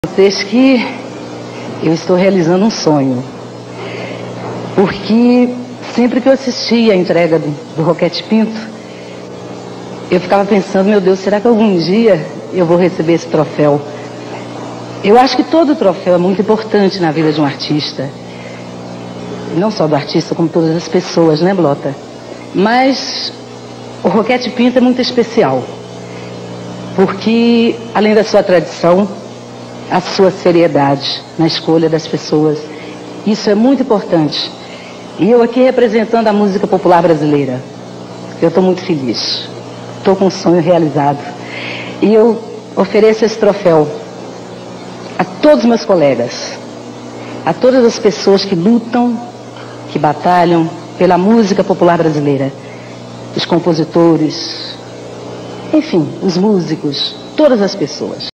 Vocês que eu estou realizando um sonho, porque sempre que eu assistia a entrega do Roquete Pinto, eu ficava pensando, meu Deus, será que algum dia eu vou receber esse troféu? Eu acho que todo troféu é muito importante na vida de um artista, não só do artista, como todas as pessoas, né, Blota? Mas o Roquete Pinto é muito especial, porque além da sua tradição, a sua seriedade na escolha das pessoas. Isso é muito importante. E eu aqui representando a música popular brasileira, eu estou muito feliz. Estou com um sonho realizado. E eu ofereço esse troféu a todos os meus colegas, a todas as pessoas que lutam, que batalham pela música popular brasileira. Os compositores, enfim, os músicos, todas as pessoas.